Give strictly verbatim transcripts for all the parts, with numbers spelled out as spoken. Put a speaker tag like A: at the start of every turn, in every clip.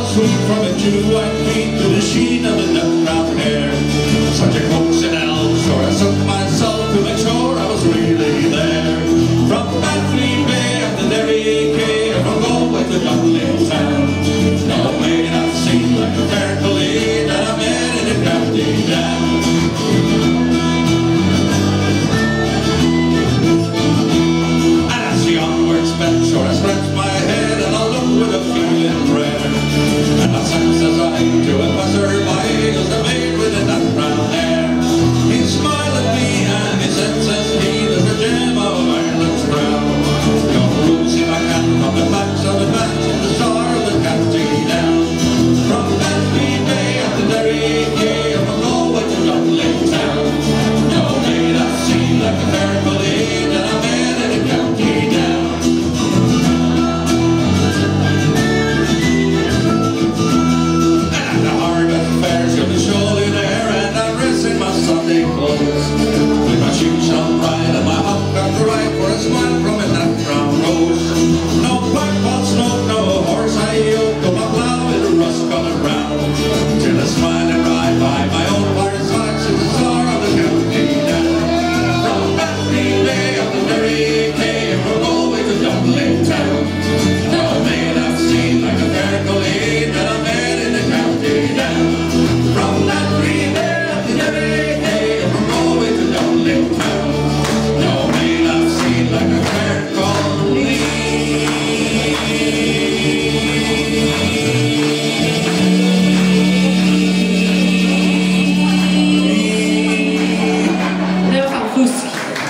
A: sweet from a two-white feet to the sheen of the nut brown hair. Such a coaxing elm, sure I took myself to make sure I was really there. From Batley Bay up to Derry Quay, from Galway to Dublin town. No maid I've seen like a fair colleen that I met in a county down. And as the onward sped, sure I scratched my head and I looked with a feeling rare. And my son says I to a passer-by, was the maid with the nut brown hair. He smiled at me and he said, says he, there's a gem of Ireland's crown. You're Rosie McCann from the banks of the banks of the star of the county down. From Batley Bay up to Derry Quay, from Galway to Dublin town. No maid I've seen like a fair colleen that I met in a county down. And at the Harvest Fair, she'll be surely there, and I'm dressing my Sunday clothes. With my shoes on right and my hop got right for a smile from a nut brown rose. No pipe pot smoke, no horse I yoke, but my plough with a rust colored brown. Till a smiling ride by my own fireside, she's the star of the county down. From Batley Bay up to Derry Quay, from Galway to Dublin town. No maid I've seen like a fair colleen that I met in the county down. From Batley Bay up to Derry Quay, from Galway to Dublin town. No maid I've seen like a fair colleen.
B: Det var fan fusk.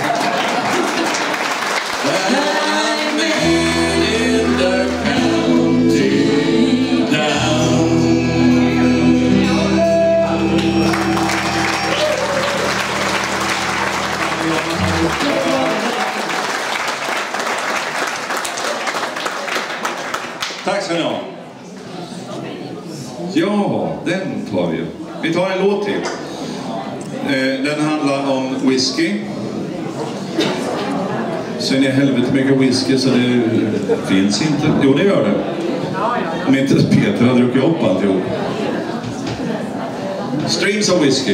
C: Tack ska ni ha. Ja, den tar vi. Vi tar en låt till. Eh, den handlar om whisky. Sen är helvete mycket whisky så det finns inte. Jo, det gör det. Om inte Peter har druckit upp alltihop. Streams of whisky.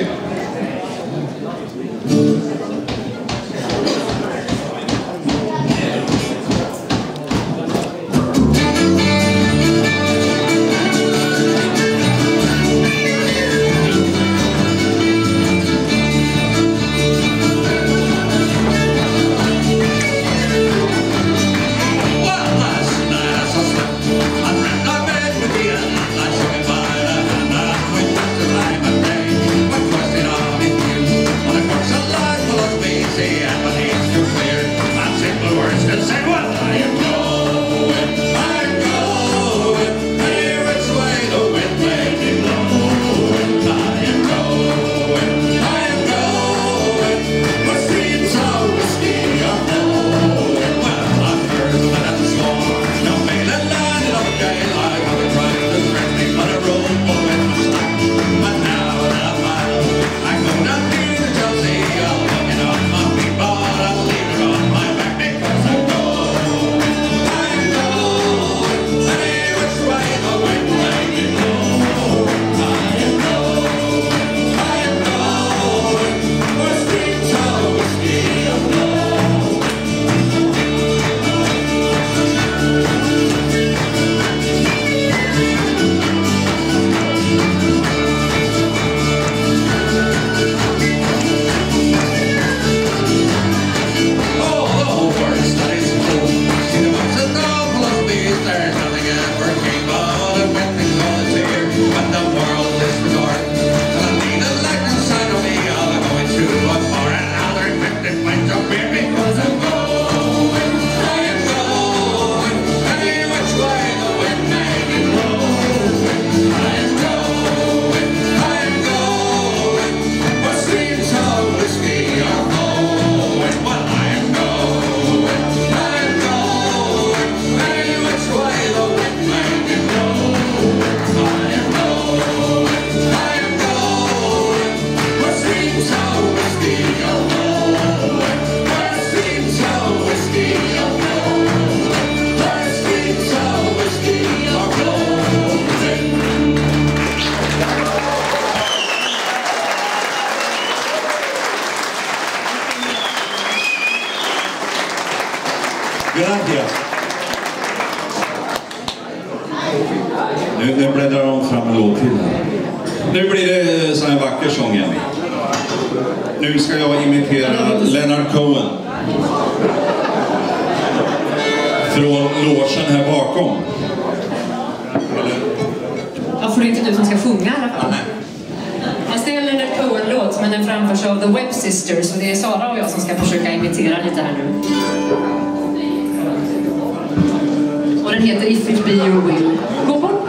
A: Alive.
C: Nu, nu bläddrar de fram en låt till här. Nu blir det så en vacker sång igen. Nu ska jag imitera Leonard Cohen. Från logen här bakom.
B: Ja, för det är inte du som ska sjunga i alla fall. Fast det är en Leonard Cohen-låt, men den framförs av The Webb Sisters. Och det är Sara och jag som ska försöka imitera lite här nu. Och den heter If It Be Your Will. Gå bort!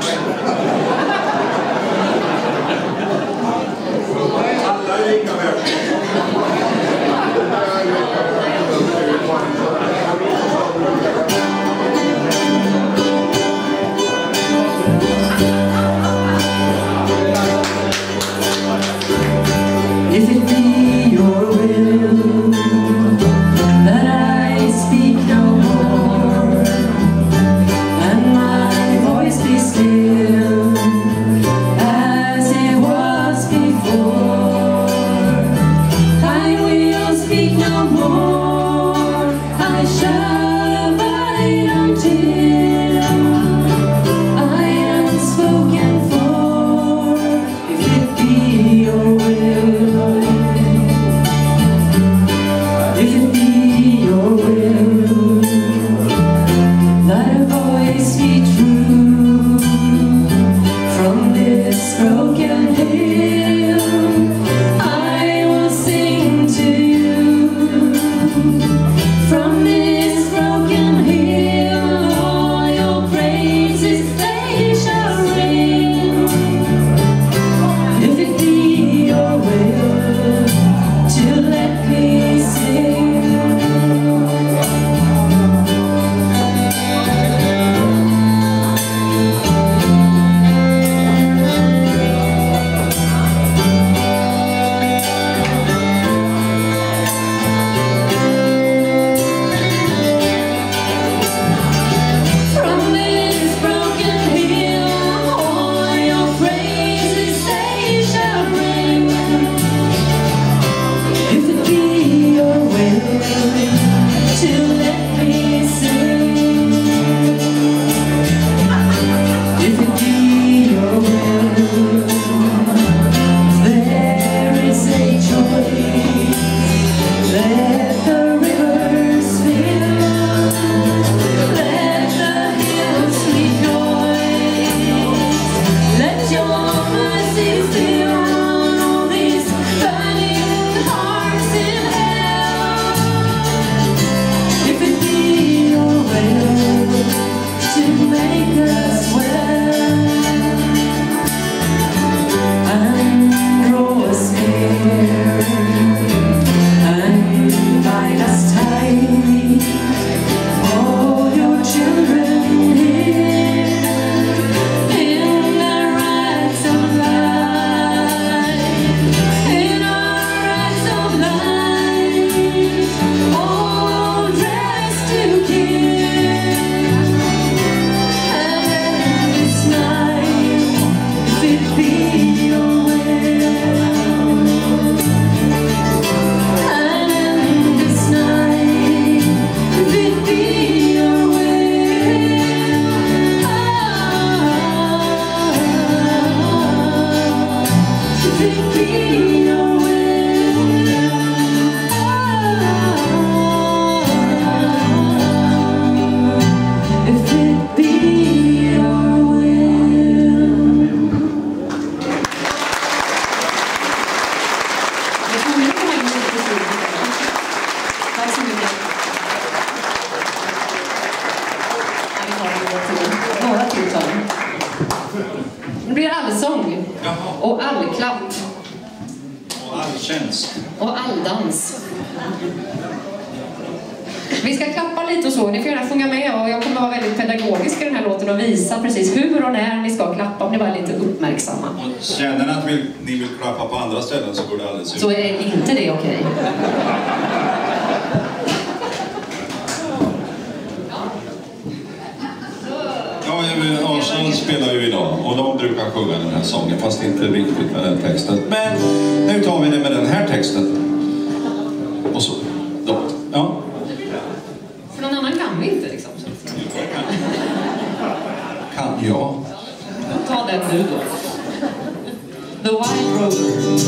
A: Alla är lika
B: If it be your will that I speak no more, and my voice be still as it was before, I will speak no more. I shall abide until I am spoken for. If it be your will, if it be your will that a voice be true from this broken hill, I will sing to you from this broken hill. All your praises they shall ring. If it be your will to let me sing. From this broken hill, all your praises they shall ring. If it be your will to let me sing. If it be your will, there is a choice. Let the rivers fill, let the hills rejoice. Let your mercy fill all these burning hearts in hell. If it be your will to make us well and draw us near and bind us tightly, all your children here in the rags of life, in our rags of life, all dressed to kill. And this night, if it be your will, and this night, if it be your will, if it be your will, if it be your will. Tack så mycket. Några till tar vi. Nu blir det allsång och allklapp
C: Och all tjänst.
B: och alldans. Vi ska klappa lite och så, ni får gärna sjunga med, och jag kommer vara väldigt pedagogisk i den här låten och visa precis hur och när ni ska klappa, om ni bara är lite uppmärksamma.
C: Och känner ni att ni, ni vill klappa på andra ställen så går det alldeles ut.
B: Så är inte det okej.
C: Ja, Arsenal spelar ju idag och de brukar sjunga den här sången, fast inte riktigt med den texten. Men nu tar vi det med den här texten. Och så. Då. Ja.
B: För någon annan kan vi inte liksom.
C: Kan jag?
B: Ta den nu då. The Wild Rover.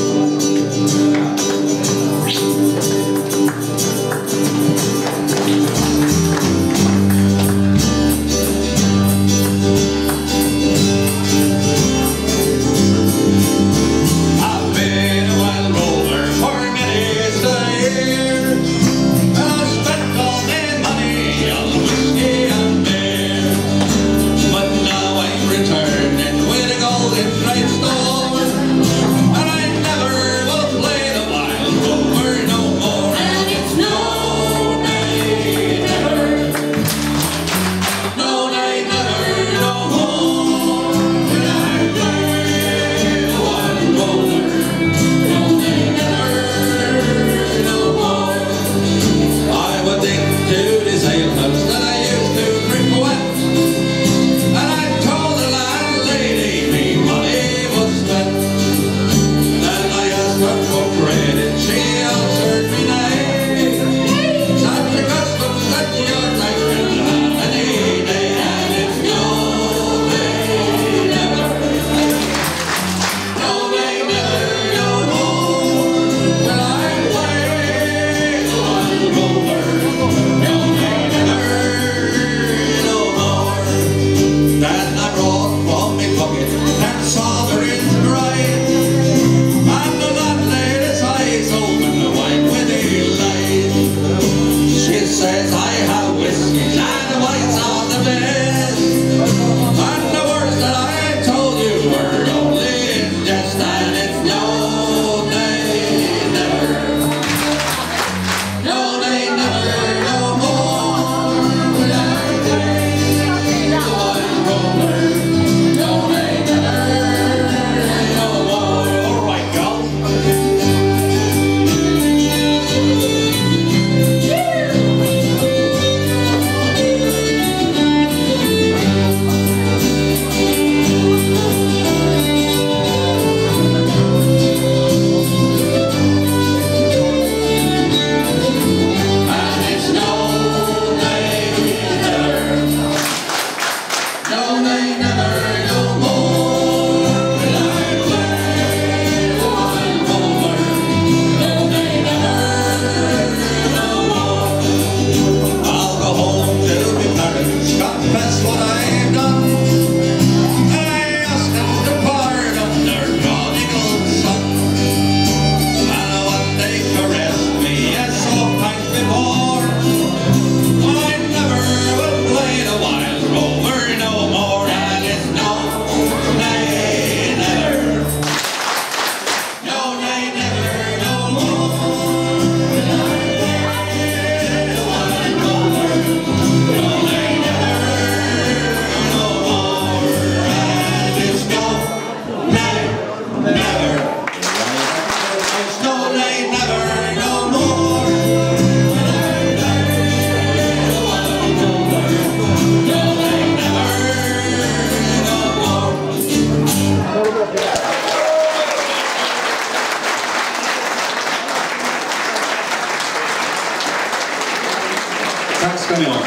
C: Tack ska ni ha.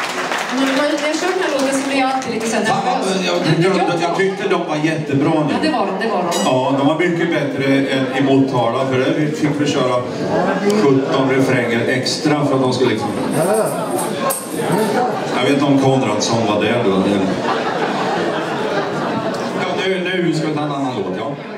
B: Jag kör den här låten så blir jag alltid lite så nervös.
C: Jag, jag, jag tyckte de var jättebra nu.
B: Ja, det var de, det var de.
C: Ja, de var mycket bättre än i Motala, för där fick vi köra sjutton refränger extra för att de skulle liksom... Jag vet inte om Konradsson var där då. Ja, nu, nu ska vi ta en annan låt, ja.